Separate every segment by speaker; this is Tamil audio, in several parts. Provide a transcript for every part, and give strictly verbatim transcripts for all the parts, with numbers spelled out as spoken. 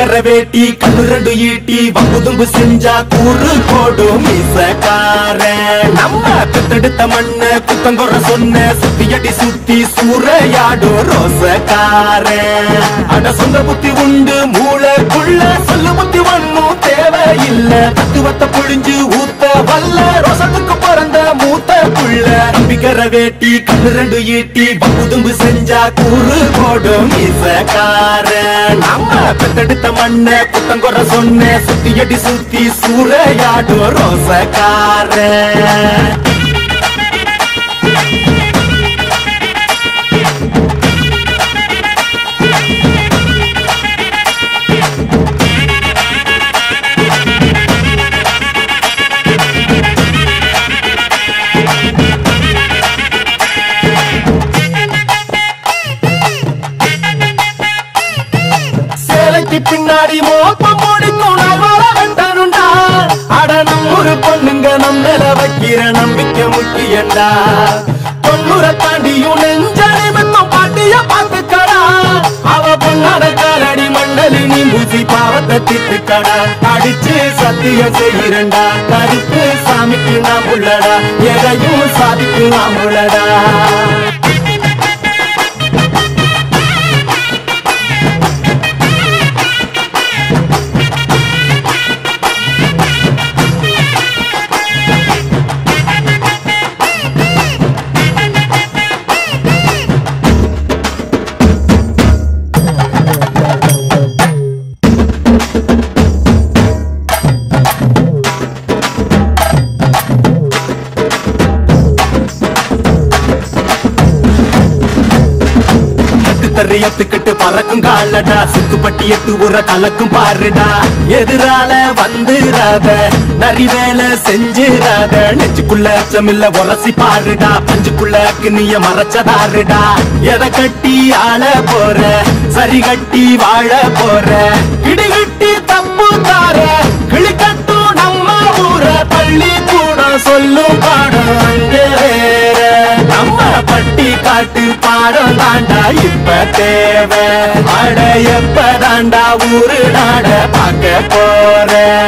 Speaker 1: கம்பிக்கர வேட்டி கண்ணு ரெண்டு ஈட்டி வம்புதும்பு செஞ்சா கூறு போடும் மீசக்கார நம்ம பெத்தெடுத்த மண்ண குத்தங்கொற சொன்ன சுத்தியடி சுத்தி சூறையாடும் ரோசக்கார அட சொந்த புத்தி உண்டு மூளைக்குள்ள சொல்லு புத்தி ஒண்ணும் தேவையில்லை தத்துவத்தை புழிஞ்சு ஊத்த வல்ல ரோசத்துக்கு பிறந்த மூத்த புள்ள கம்பிக்கர வேட்டி கண்ணு ரெண்டு ஈட்டி வம்புதும்பு செஞ்சா கூறு போடும் மீசக்கார நம்ம பெத்தெடுத்த மண்ண குத்தங்கொற சொன்ன சுத்தியடி சுத்தி சூறையாடும் ரோசக்கார பின்னாடி மோப்பம் முடிக்கும் வெட்டனுண்டா அட நம்மூரு பொண்ணுங்க நம்மள வைக்கிற நம்பிக்கை முக்கியண்டா தொண்ணூற தாண்டியும் நெஞ்ச நிமித்தம் பாட்டிய பாத்துக்கடா அவ பொண்ணாட காலடி மண்டலி நீ பூசி பாவத்தை திட்டுக்கடா அடிச்சு சத்தியம் செய்கிறண்டா கருத்து சாமிக்கு நாம் உள்ளடா எதையும் சாதிக்கு நாம் உள்ளடா எத்துக்கிட்டு பறக்கும் காலடா சுக்குப்பட்டி எட்டு உர கலக்கும் பாருடா எதிரால வந்துராத நரி வேலை செஞ்சிராத நெஞ்சுக்குள்ள அச்சமில்ல உரசி பாருடா பஞ்சுக்குள்ள கிண்ணிய மறைச்சதாருடா எதை கட்டி ஆள போற சரி கட்டி வாழ போற இடிகட்டி தப்பு தார கிளிக்கட்டும் நம்ம ஊர பள்ளி கூட சொல்லும் பாடம் அங்கே வேற நம்ம பட்டி காட்டு பாடம் தாண்டா இப்ப தேவை அட எப்ப தாண்டா ஊரு நாட பார்க்க போற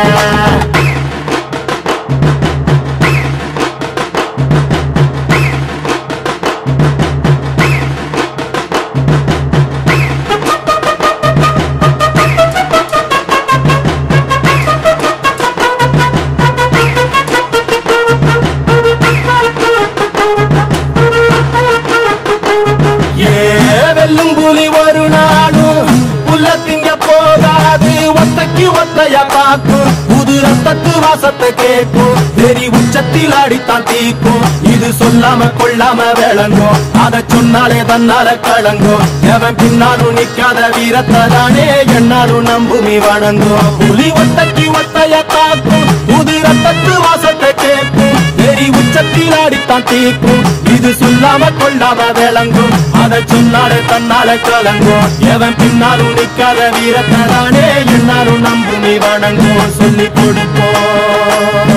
Speaker 1: புது ரத்தத்து வாசத்தை கேட்கும் வெறி உச்சத்தில் அடித்தான் தீக்கும் இது சொல்லாம கொள்ளாம விளங்கும் அதை சொன்னாலே தன்னால கலங்கும் எவன் பின்னாலும் நிக்காத வீரத்தை தானே என்னாலும் நம்புமி வணங்கும் புலி ஒத்தைக்கு ஒத்தைய தாக்கும் புது ரத்தத்து வாசத்தை கேட்கும் வெறி உச்சத்தில் அடித்தான் தீக்கும் இது சொல்லாம கொள்ளாம விளங்கும் அதை சொன்னாலே தன்னால கலங்கும் எவன் பின்னாலும் நிக்காத வீரத்தை தானே என்னாலும் நம்புமி வணங்கும் சொல்லி கொடுப்போம்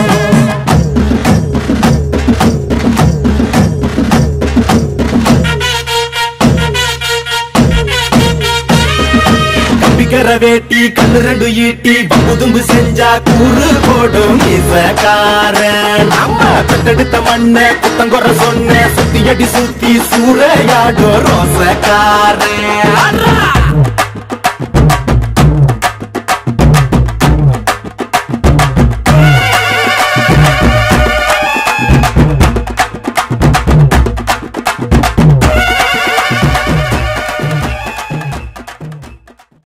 Speaker 1: கம்பிக்கர வேட்டி கண்ணு ரெண்டு ஈட்டி வம்புதும்பு செஞ்சா கூறு போடும் மீசக்கார நம்ம பெத்தெடுத்த மண்ண குத்தங்கொற சொன்ன சுத்தியடி சுத்தி சூறையாடும் ரோசக்கார